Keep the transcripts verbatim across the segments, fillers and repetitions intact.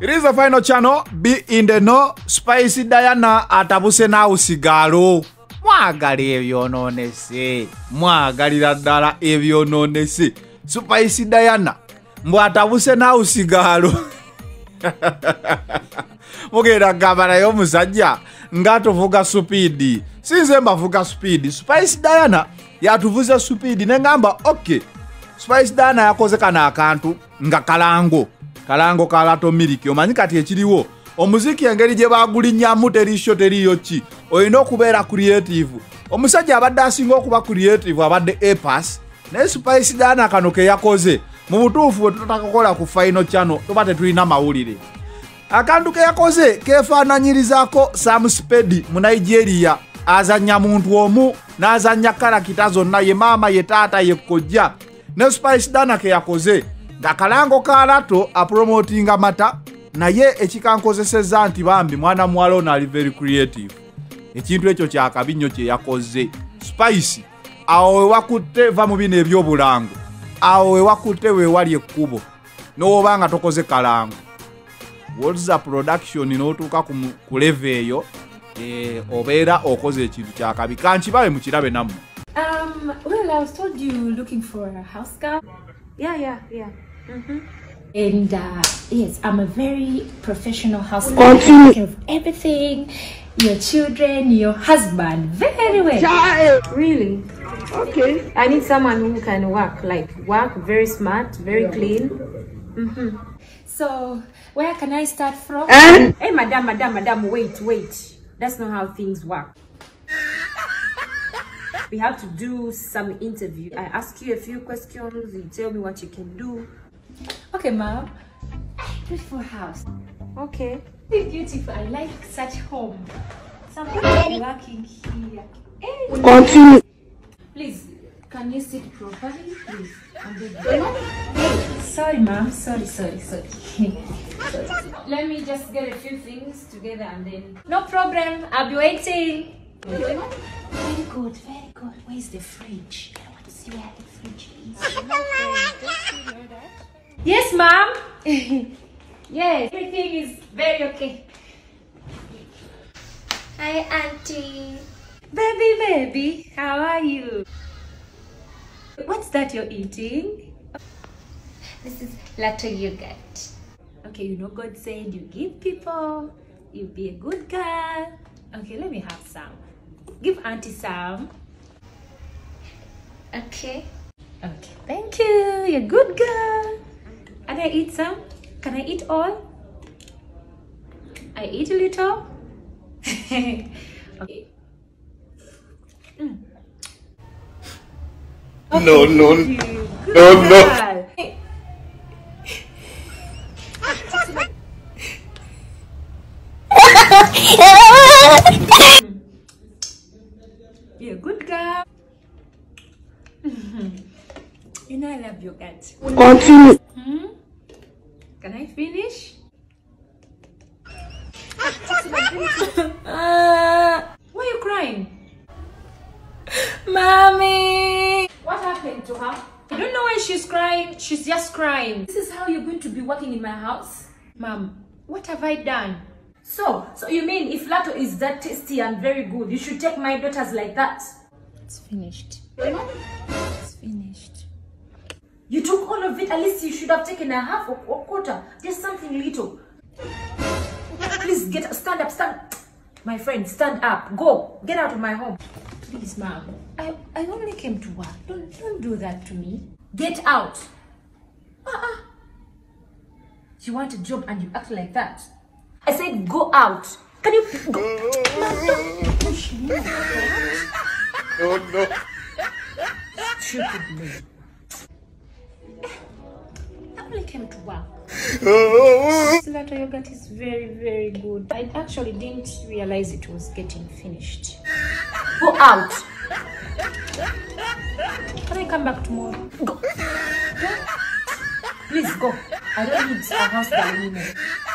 It is the final channel. Be in the know. Spicy Diana atabuse na usigalo. Mwagali ebyononese. Mwagalira ddala ebyononese. Spicy Diana mbw atabuse na usigalo. Mugenda gabana yo musajja ngatovuga speed. Sinze mbavuga speed. Spicy Diana yatuvuza speed nengamba okay. Spicy Diana yakoze kana akantu nga kalango. Kalango kalato miliki omanyi kati ekiriwo omuziki engeri gye bagulinnyamu terisho teriyo ki oyina okubeera creative omusajja abadde asinga okuba creative abadde epas naye Spicy Diana kano ke yakoze mu butuufu bwe tutakakola ku final channel tuba tetulina mawulire akantu ke yakoze kefaananyirizaako Sam Spade mu Nigeria azannya muntu omu n'azannya karakita zonna ye maama ye taata ye kojja ne Spicy Diana ke yakoze nga kalango kalato apromotinga mata naye ekikankozeseza nti bambi mwana muwala ono ali very creative ekintu ekyo kyakabi nnyo kye yakoze Spicy awo we wakutte va mu bino ebyobulango awo we wakutte we wali ekkubo n'oba nga tokoze kalango what's the production n'otuuka ku level eyo eh, obeera okoze ekintu kyakabi kankibawe mukirabe nammwe. Um, well, I was told you looking for a house girl. Yeah, yeah, yeah. Mm-hmm. And uh, yes, I'm a very professional house girl. Take care of everything, your children, your husband, very well. Child. Really? Okay. I need someone who can work, like work, very smart, very clean. Mm-hmm. So, where can I start from? And? Hey, madam, madam, madam, wait, wait. That's not how things work. We have to do some interview. I ask you a few questions, you tell me what you can do. Okay, ma'am. Beautiful house. Okay. Beautiful. I like such home. Somebody working here. Hey. Continue. Please, can you sit properly, please? Hey, sorry, ma'am. Sorry, sorry, sorry. sorry. Let me just get a few things together and then. No problem. I'll be waiting. Very good, very good. Where's the fridge? I want to see where the fridge is. Yes, ma'am. Yes, everything is very okay. Hi, auntie. Baby, baby, how are you? What's that you're eating? This is Latte yogurt. Okay, you know God said you give people, you be a good girl. Okay, let me have some. Give auntie some. Okay. Okay, thank you. You're a good girl. Can I eat some? Can I eat all? I eat a little. Okay. Mm. Okay. No, no, Good no, no. girl. You're a good girl. You know I love your cat. Continue. Hmm? Can I finish? uh, why are you crying? Mommy! What happened to her? I don't know why she's crying. She's just crying. This is how you're going to be working in my house? Mom, what have I done? So, so you mean if Lato is that tasty and very good, you should take my daughters like that? It's finished. It's finished. You took all of it. At least you should have taken a half or, or quarter. Just something little. Please get stand up, stand. My friend, stand up. Go. Get out of my home. Please, ma'am. I, I only came to work. Don't don't do that to me. Get out. Uh-uh. You want a job and you act like that. I said go out. Can you go? No, push me. No, no. Stupid me. I only came to work. This Latte yogurt is very, very good. I actually didn't realize it was getting finished. Go out. Can I come back tomorrow? Go. Go. Please go. I don't need a house girl anymore.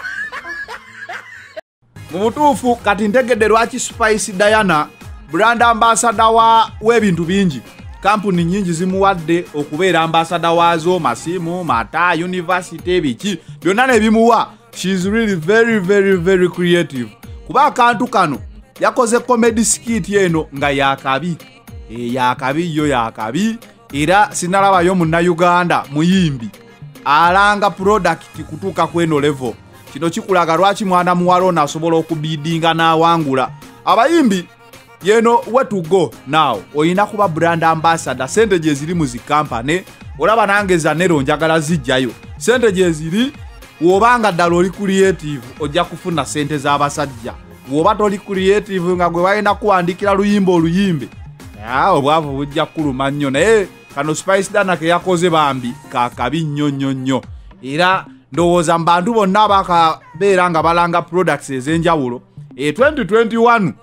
Mu butuufu kati ntegedde lwaki Spicy Diana brand ambassador wa w'ebintu bingi kampuni nyingi zimuwadde okubeera ambassador waazo masimu mata university biki byonna ne bimuwa she is really very very very creative kuba akantu kano yakoze comedy skit eno nga yakabi e yakabi yo yakabi era sinalabayo munna Uganda muyimbi alanga product kutuka kweno level kino kikulaga lwaki mwana muwalona asobola okubidinga n'awangula abayimbi yeno where to go now oyina kuba brand ambassador sente je ziri mu zikampane olaba nange za nero njagala zijjayo sente je ziri wobanga ddala oli creative ojja kufuna sente z'abasajja woba toli creative nga gwe bayina kuwandikira luyimbo oluyimbe ah obwavu bujja kuluma nnyo naye kano Spice Dana ke yakoze bambi kakabi nnyo nnyo nnyo era ndowooza mbantu bonna bakabeera nga balanga products ez'enjawulo e twenty twenty-one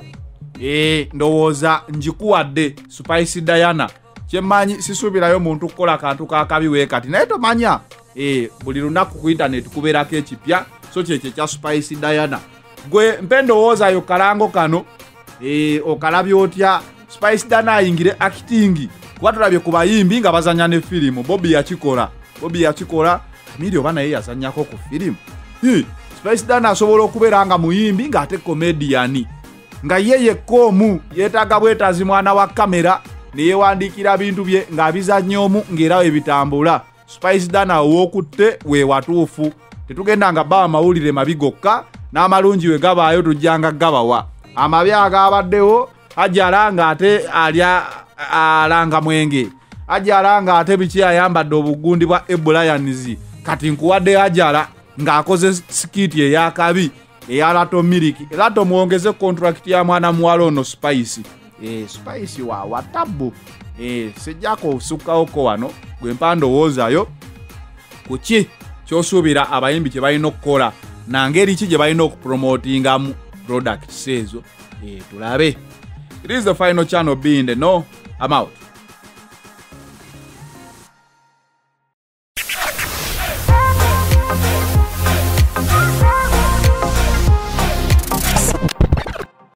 e ndowooza njikuwadde Spice Diana kyemmanyi sisuubirayo muntu kukola kantu kakabi weekati naye tomanya e buli lunaku ku internet kubeerako ekipya so kyekyo kya Spice Diana gwe mpe ndowooza yo kalango kano e okalabya otya Spice Dana ayingire acting watulabye ku bayimbi nga bazanya ne filimu Bobby yakikola Bobby yakikola Kamili oba naye yazanyako ku filimu hi Spice Dana asobola okubeera nga muyimbi nga ate comedian nga yeye komu yetaga bwetazi mwana wa kamera neyewandikira bintu bye nga bizannyomu ngera ebitambula Spice Dana wokutte we watuufu tetugenda nga ba mawulire mabigokka n'amalungi we gabaayo tujjanga gabawa amabya agabaddewo ajalanga ate alya alanga mwenge ajalanga ate biki ayambadde obugundi bwa Ebulaians kati nkuwadde ajala ng'akoze skiti eyakabi eya Lato Miliki Lato muongeze contract ya mwana muwala ono Spice e Spice wa watabu e sejjako sukawo ko wano gwe mpando wozaayo kuki kyosuubira abayimbi kye balina okukola nangeri ki gye balina okupromotingamu products ezo e tulabe. It is the final channel being the no I'm out.